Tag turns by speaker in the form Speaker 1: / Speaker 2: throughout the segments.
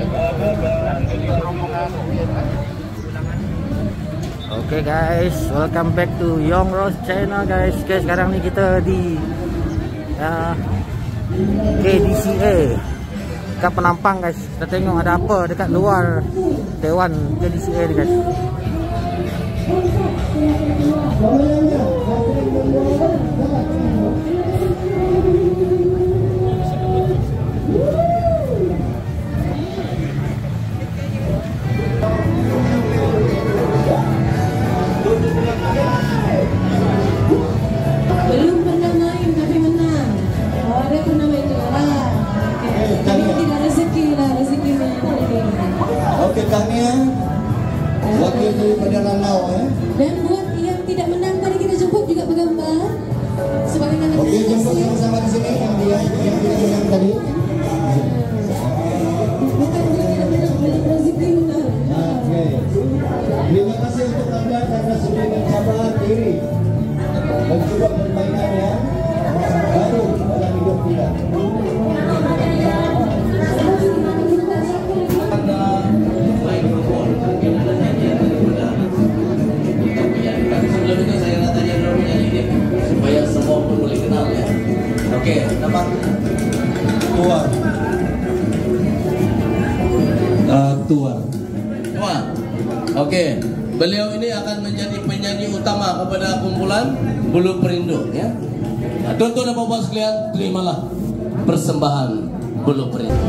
Speaker 1: Okay guys, welcome back to Young Rose channel guys. Okay, sekarang ni kita di KDCA dekat Penampang guys. Kita tengok ada apa dekat luar Dewan KDCA ni guys.
Speaker 2: Belum pernah main tapi menang. Oh, ada pernah main juga. Tapi tidak rezeki lah, rezeki main tadi.
Speaker 3: Okey, Tahniah wakil daripada Lanau
Speaker 2: Dan buat yang tidak menang tadi kita jemput juga bergambar sebagai tanda terima
Speaker 3: Okey, jemput
Speaker 2: kasih.
Speaker 3: sama-sama di sini yang menang tadi.
Speaker 2: Bukan dia tidak menang, belum rezeki menang.
Speaker 3: Okey. Terima kasih untuk anda karena sudah mencabar diri mencoba permainan yang baru dalam hidup kita.
Speaker 4: Sebelumnya saya nak tanya dulu ini supaya semua pun boleh kenal ya. Okey, nama
Speaker 3: Tuan. Tuan.
Speaker 4: Tuan. Okey, beliau ini akan menjadi penyanyi utama kepada kumpulan Bulu Perindu ya. Nah, tuan-tuan dan puan-puan sekalian, terimalah persembahan Bulu Perindu.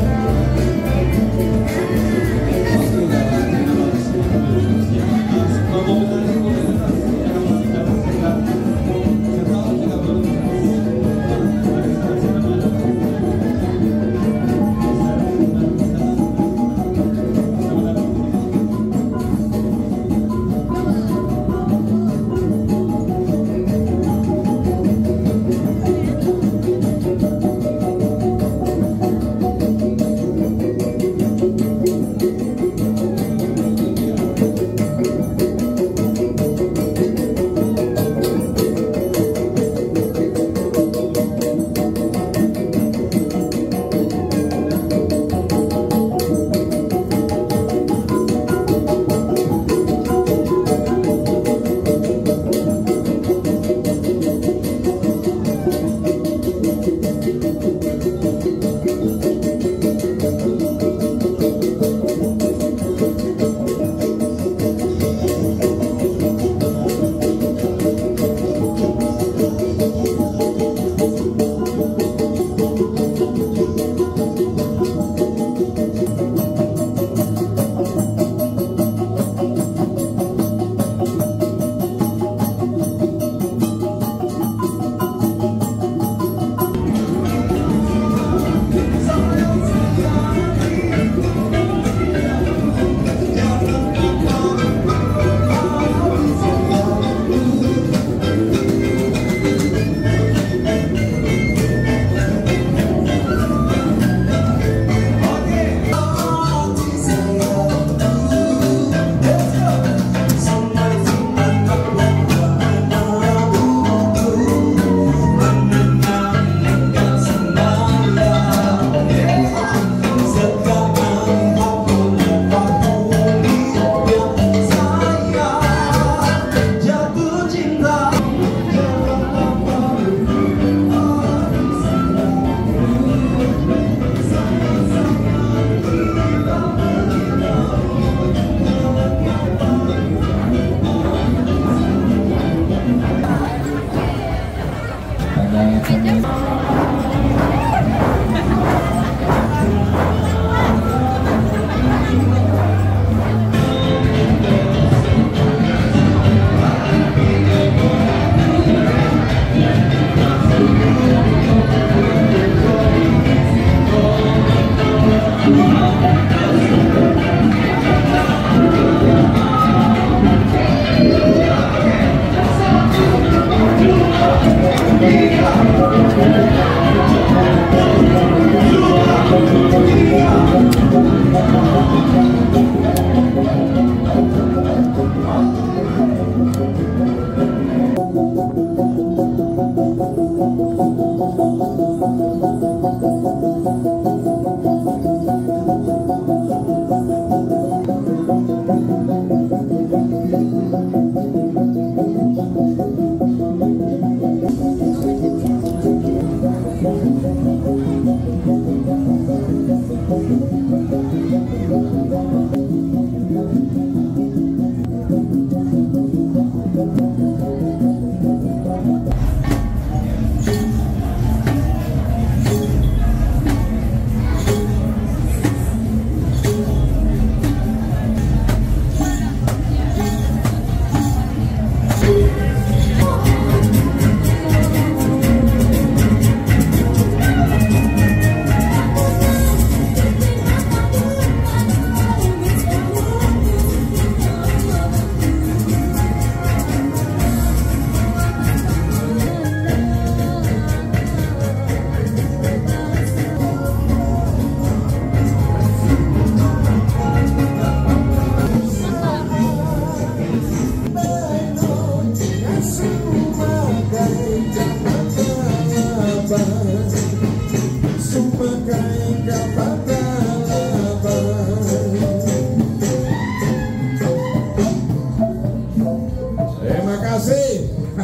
Speaker 3: Terima kasih.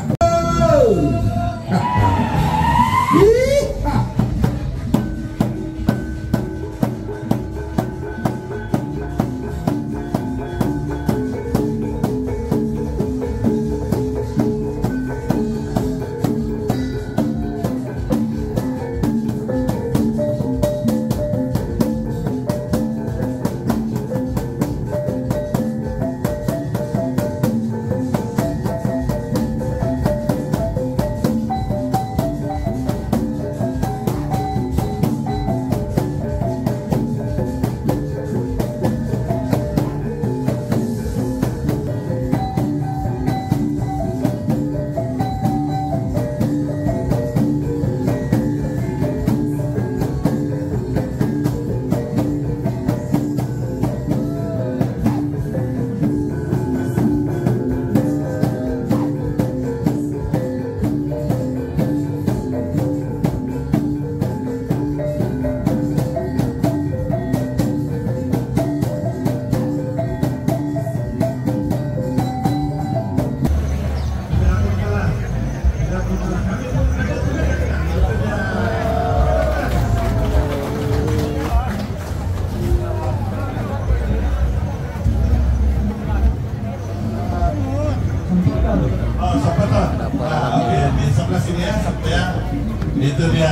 Speaker 3: Di sebelah sini ya, itu dia.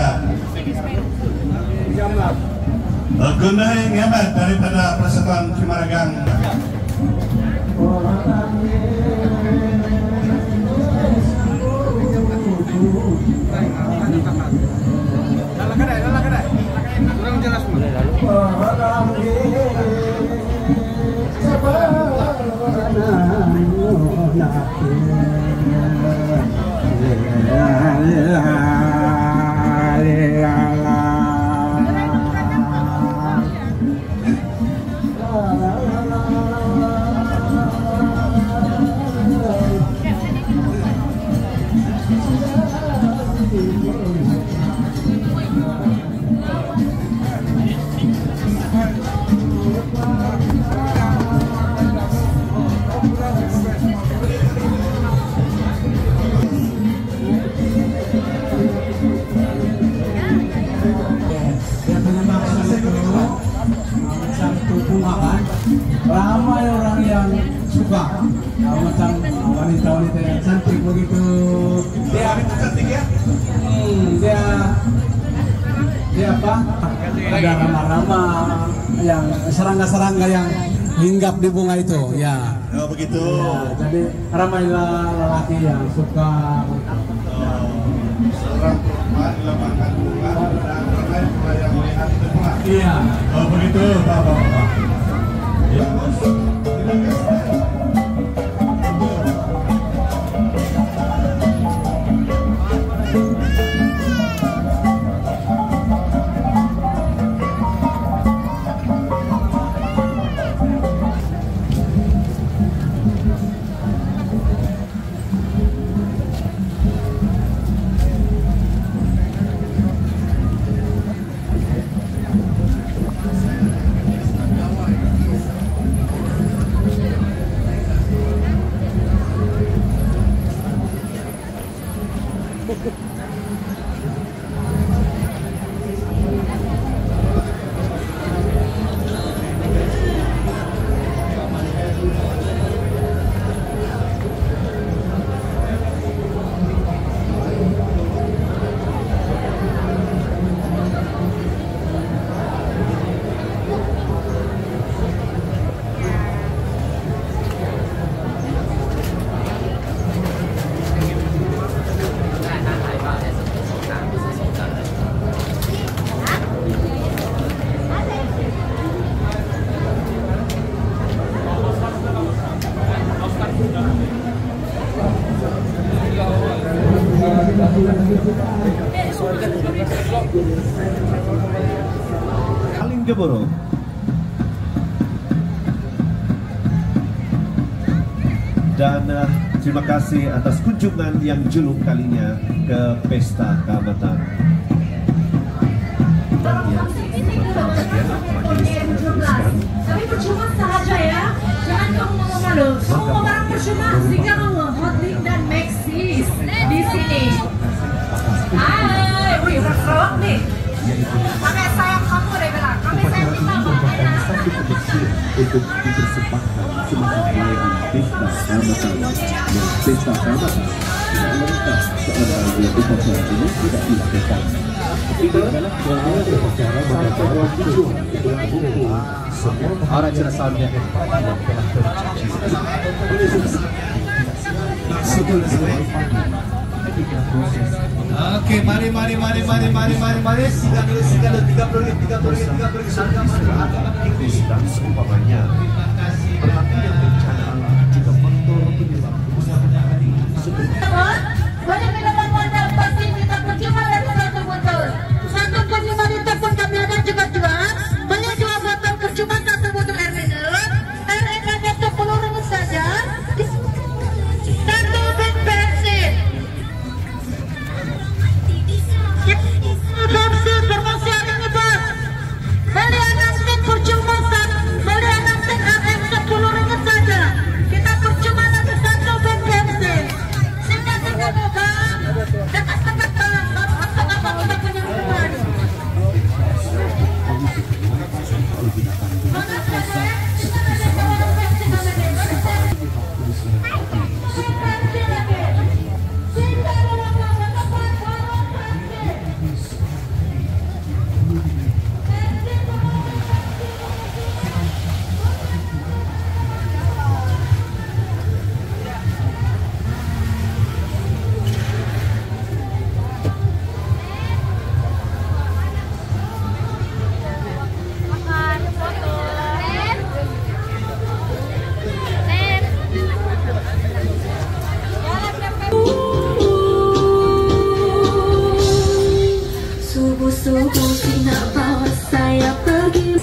Speaker 3: Gunai ngebat daripada Persatuan Cimaragang.
Speaker 1: Kurang jelas
Speaker 5: ramai orang yang suka macam wanita-wanita yang cantik begitu. Dia cantik ya? Dia apa? Ada ramah-ramah yang serangga-serangga yang hinggap di bunga itu, ya.
Speaker 3: Oh begitu.
Speaker 5: Ya, jadi ramailah lelaki yang suka.
Speaker 3: Seorang perempuan dilapangkan bunga dan ramai yang melihat itu bunga.
Speaker 5: Iya.
Speaker 3: Oh begitu, Bapak. Ya. Geborok. Dan terima kasih atas kunjungan yang juluk kalinya ke Pesta Keamatan.
Speaker 2: Tapi percuma saja ya, jangan kamu ngomong malu. Kamu mau barang percuma, sehingga kamu Hotlik dan Maxis di sini. Hai, wih, serok nih. Kami sayang kamu deh bilang, kami sayang kita makanya.
Speaker 6: Untuk dipersembahkan sebagai perayaan Pesta Keamatan. Dan Pesta Keamatan tidak lengkap seorang yang upacara ini tidak dilakukan. Itu adalah upacara mendapat tujuan orang cerita soundnya.
Speaker 3: Oke, mari. Sikat dulu 30 menit. Dan seumpamanya perhatian bencana juga faktor penyebab
Speaker 2: Banyak minuman modal pasti kita percuma dari satu botol. Satu per 5 liter pun kami ada juga jual. Beli 2 botol percuma 1 botol air mineral. Air mineralnya 10.000 saja. 1 beg bensin. Bensin promosi hari ini bos. Beli 6 stik percuma. Beli 6 stik AM 10.000 saja. Kita percuma nanti 1 beg bensin. Sehingga moga dekat-dekat apa kita punya hubungan.
Speaker 7: Subuh-subuh Vina bawa saya pergi.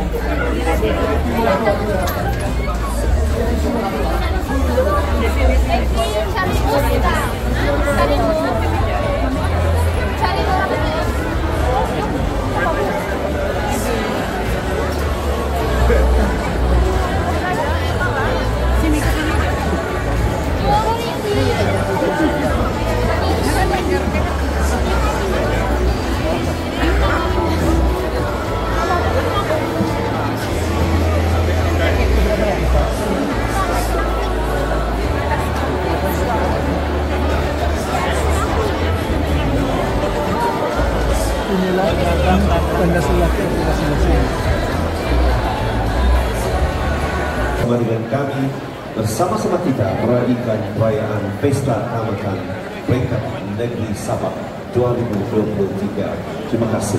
Speaker 3: Bersama dengan kami, bersama-sama kita meraihkan perayaan Pesta Tamatan Peringkat Negeri Sabah 2023. Terima kasih.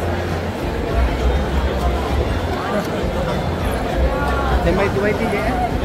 Speaker 1: Mai tu je.